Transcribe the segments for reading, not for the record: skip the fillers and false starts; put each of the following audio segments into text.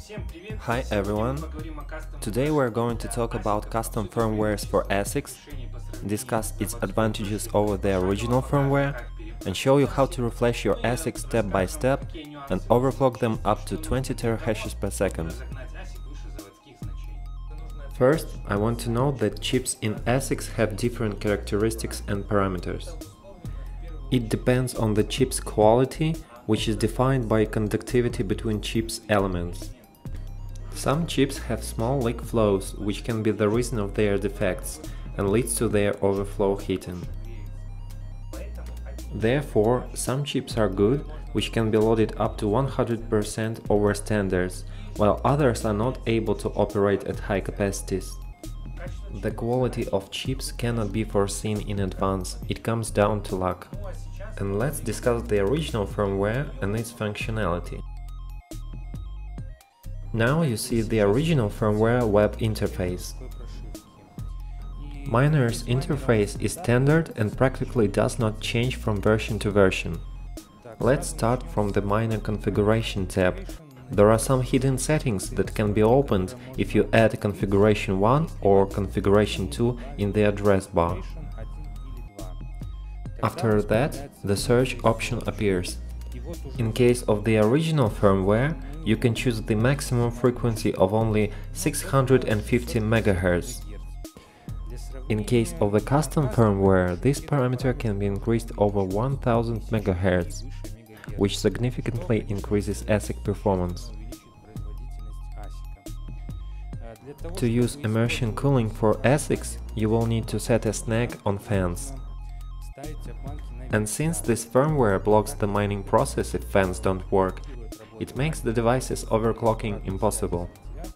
Hi everyone, today we're going to talk about custom firmwares for ASICs, discuss its advantages over the original firmware, and show you how to refresh your ASICs step by step and overclock them up to 20 terahashes per second. First, I want to note that chips in ASICs have different characteristics and parameters. It depends on the chip's quality, which is defined by conductivity between chips' elements. Some chips have small leak flows, which can be the reason of their defects and leads to their overflow heating. Therefore, some chips are good, which can be loaded up to 100% over standards, while others are not able to operate at high capacities. The quality of chips cannot be foreseen in advance, it comes down to luck. And let's discuss the original firmware and its functionality. Now you see the original firmware web interface. Miner's interface is standard and practically does not change from version to version. Let's start from the Miner configuration tab. There are some hidden settings that can be opened if you add configuration 1 or configuration 2 in the address bar. After that, the search option appears. In case of the original firmware, you can choose the maximum frequency of only 650 MHz. In case of the custom firmware, this parameter can be increased over 1000 MHz, which significantly increases ASIC performance. To use immersion cooling for ASICs, you will need to set a snag on fans. And since this firmware blocks the mining process if fans don't work, it makes the device's overclocking impossible.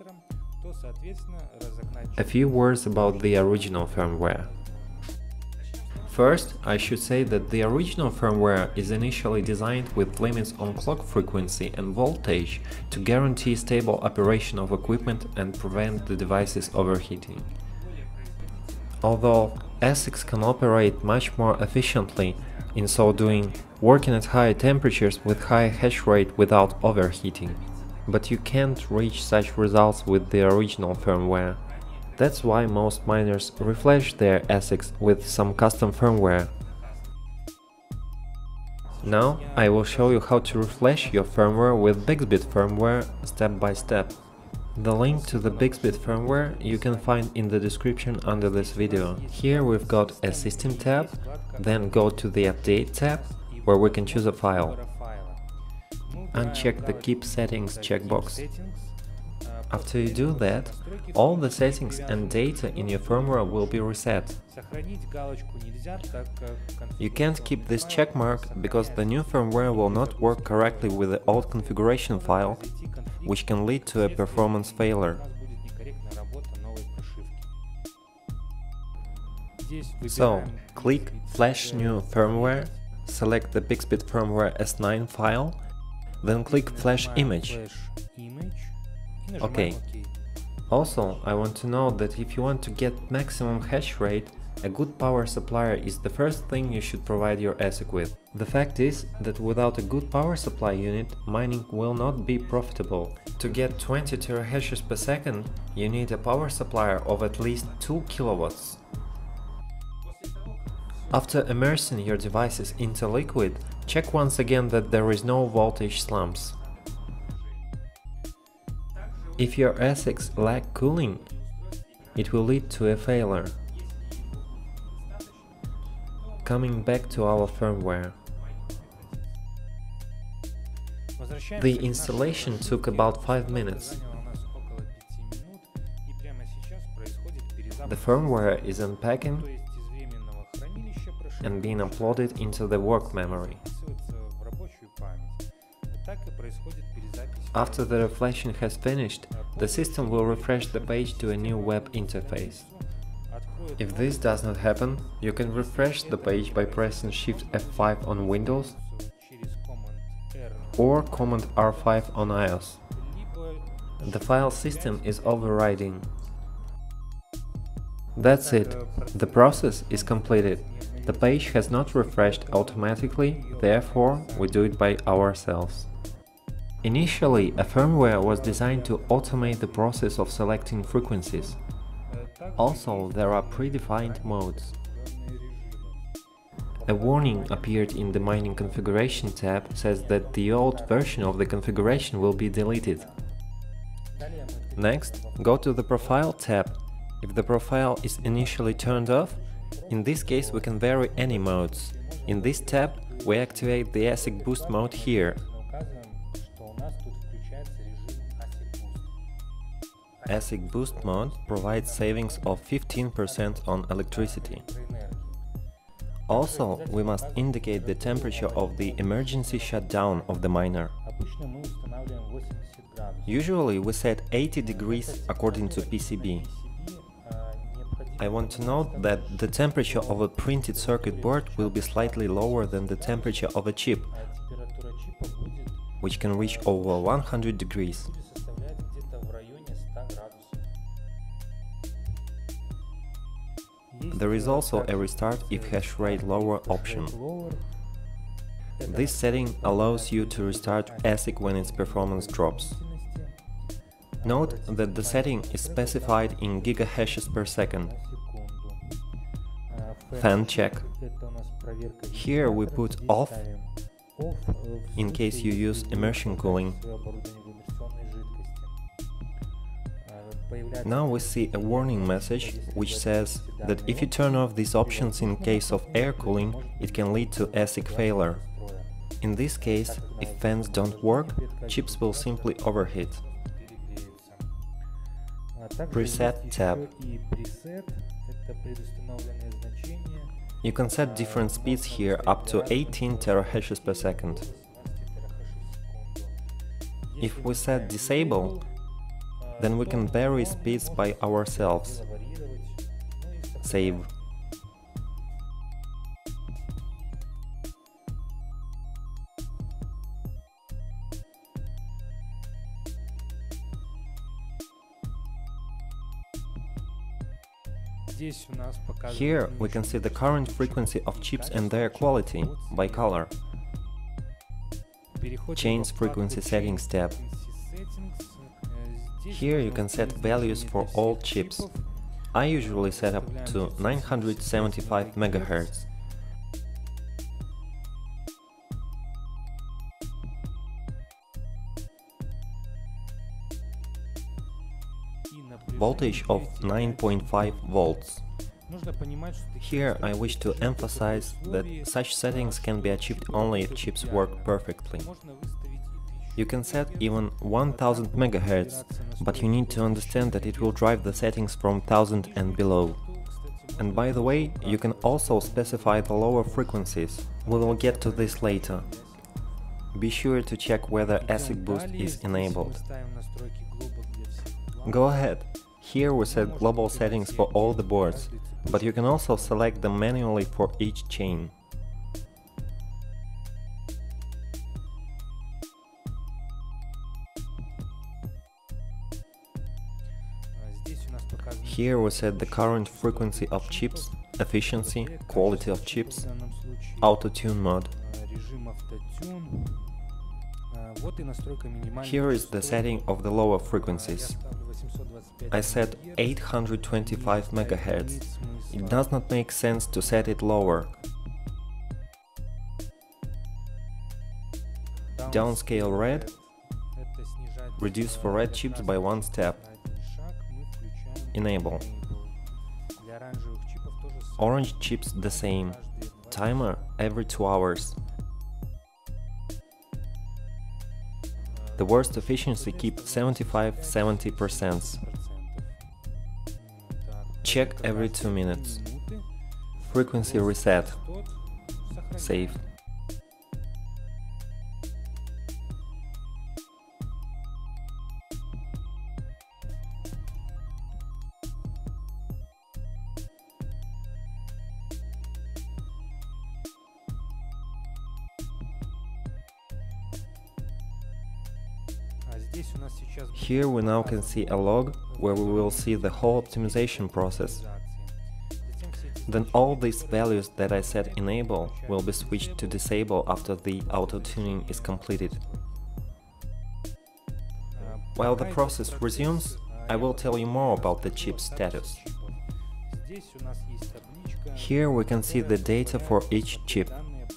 A few words about the original firmware. First, I should say that the original firmware is initially designed with limits on clock frequency and voltage to guarantee stable operation of equipment and prevent the device's overheating. Although ASICs can operate much more efficiently, in so doing, working at high temperatures with high hash rate without overheating. But you can't reach such results with the original firmware. That's why most miners refresh their ASICs with some custom firmware. Now I will show you how to refresh your firmware with BiXBiT firmware step by step. The link to the BiXBiT firmware you can find in the description under this video. Here we've got a System tab, then go to the Update tab, where we can choose a file. Uncheck the Keep Settings checkbox. After you do that, all the settings and data in your firmware will be reset. You can't keep this checkmark because the new firmware will not work correctly with the old configuration file, which can lead to a performance failure. So, click Flash New Firmware, select the BiXBiT Firmware S9 file, then click Flash Image. OK. Also, I want to note that if you want to get maximum hash rate, a good power supplier is the first thing you should provide your ASIC with. The fact is that without a good power supply unit, mining will not be profitable. To get 20 terahashes per second, you need a power supplier of at least 2 kilowatts. After immersing your devices into liquid, check once again that there is no voltage slumps. If your ASICs lack cooling, it will lead to a failure. Coming back to our firmware. The installation took about 5 minutes. The firmware is unpacking and being uploaded into the work memory. After the reflection has finished, the system will refresh the page to a new web interface. If this does not happen, you can refresh the page by pressing Shift F5 on Windows or Command R5 on iOS. The file system is overriding. That's it. The process is completed. The page has not refreshed automatically, therefore we do it by ourselves. Initially, a firmware was designed to automate the process of selecting frequencies. Also, there are predefined modes. A warning appeared in the mining configuration tab says that the old version of the configuration will be deleted. Next, go to the Profile tab. If the profile is initially turned off, in this case we can vary any modes. In this tab, we activate the ASIC Boost mode here. ASIC Boost mode provides savings of 15% on electricity. Also, we must indicate the temperature of the emergency shutdown of the miner. Usually we set 80 degrees according to PCB. I want to note that the temperature of a printed circuit board will be slightly lower than the temperature of a chip, which can reach over 100 degrees. There is also a restart if hash rate lower option. This setting allows you to restart ASIC when its performance drops. Note that the setting is specified in gigahashes per second. Fan check. Here we put off in case you use immersion cooling. Now we see a warning message which says that if you turn off these options in case of air cooling, it can lead to ASIC failure. In this case, if fans don't work, chips will simply overheat. Preset tab. You can set different speeds here up to 18 terahashes per second. If we set disable, then we can vary speeds by ourselves. Save. Here we can see the current frequency of chips and their quality by color. Change frequency settings tab. Here you can set values for all chips. I usually set up to 975 MHz. Voltage of 9.5 volts. Here I wish to emphasize that such settings can be achieved only if chips work perfectly. You can set even 1000 MHz, but you need to understand that it will drive the settings from 1000 and below. And by the way, you can also specify the lower frequencies. We will get to this later. Be sure to check whether ASIC Boost is enabled. Go ahead. Here we set global settings for all the boards, but you can also select them manually for each chain. Here we set the current frequency of chips, efficiency, quality of chips, auto-tune mode. Here is the setting of the lower frequencies. I set 825 MHz. It does not make sense to set it lower. Downscale red. Reduce for red chips by one step. Enable. Orange chips the same. Timer every 2 hours. The worst efficiency keep 75–70%. Check every 2 minutes. Frequency reset. Save. Here we now can see a log where we will see the whole optimization process. Then all these values that I set enable will be switched to disable after the auto-tuning is completed. While the process resumes, I will tell you more about the chip status. Here we can see the data for each chip.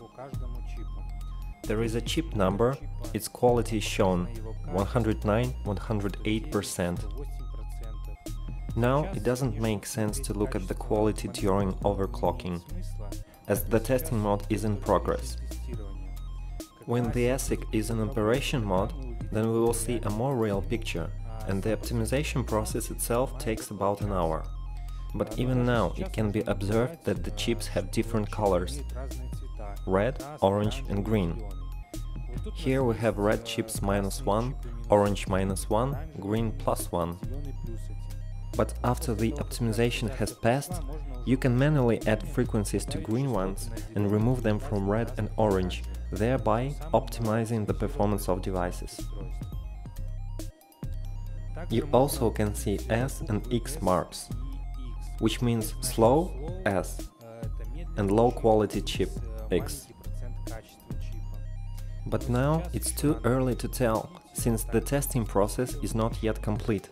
There is a chip number, its quality is shown 109, 108%. Now it doesn't make sense to look at the quality during overclocking, as the testing mode is in progress. When the ASIC is in operation mode, then we will see a more real picture, and the optimization process itself takes about an hour. But even now it can be observed that the chips have different colors: red, orange and green. Here we have red chips -1, orange -1, green +1. But after the optimization has passed, you can manually add frequencies to green ones and remove them from red and orange, thereby optimizing the performance of devices. You also can see S and X marks, which means slow S and low quality chip X. But now it's too early to tell, since the testing process is not yet complete.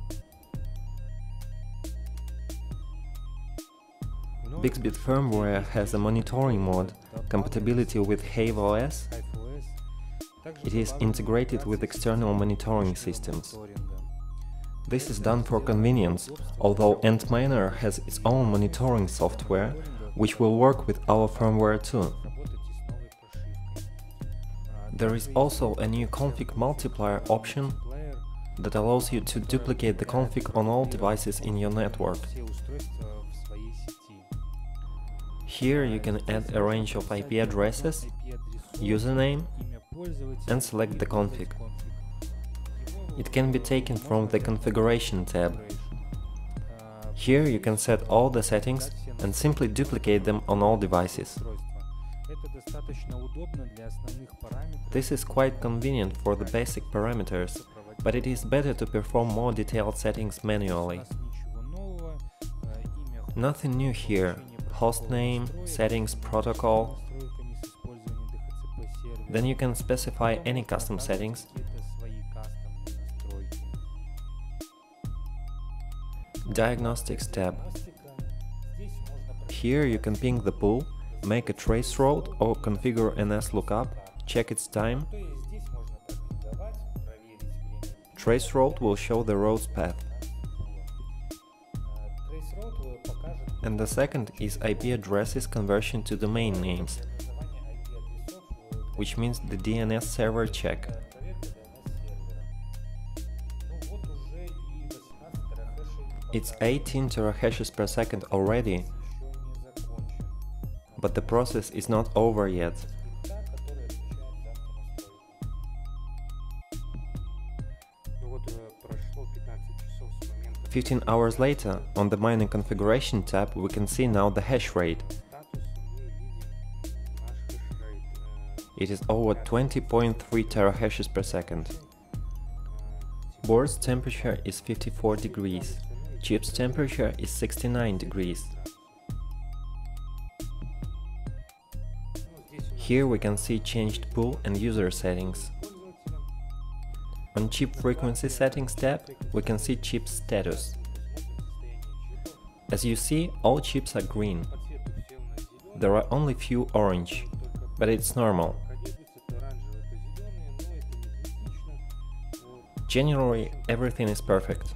BiXBiT firmware has a monitoring mode, compatibility with Have OS. It is integrated with external monitoring systems. This is done for convenience, although Antminer has its own monitoring software, which will work with our firmware too. There is also a new config multiplier option that allows you to duplicate the config on all devices in your network. Here you can add a range of IP addresses, username, and select the config. It can be taken from the Configuration tab. Here you can set all the settings and simply duplicate them on all devices. This is quite convenient for the basic parameters, but it is better to perform more detailed settings manually. Nothing new here: hostname, settings, protocol. Then you can specify any custom settings. Diagnostics tab. Here you can ping the pool, make a trace route or configure NS lookup, check its time. Trace route will show the road's path. And the second is IP addresses conversion to domain names, which means the DNS server check. It's 18 terahashes per second already, but the process is not over yet. 15 hours later, on the mining configuration tab, we can see now the hash rate. It is over 20.3 terahashes per second. Board's temperature is 54 degrees. Chip's temperature is 69 degrees. Here we can see changed pool and user settings. On chip frequency settings tab, we can see chip status. As you see, all chips are green. There are only few orange, but it's normal. Generally, everything is perfect.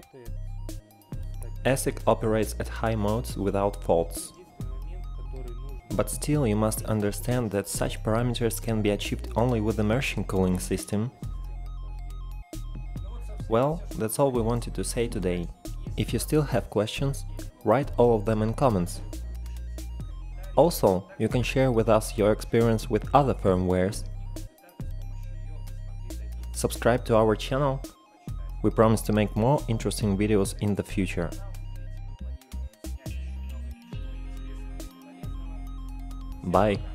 ASIC operates at high modes without faults. But still you must understand that such parameters can be achieved only with immersion cooling system. Well, that's all we wanted to say today. If you still have questions, write all of them in comments. Also, you can share with us your experience with other firmwares. Subscribe to our channel. We promise to make more interesting videos in the future. Bye!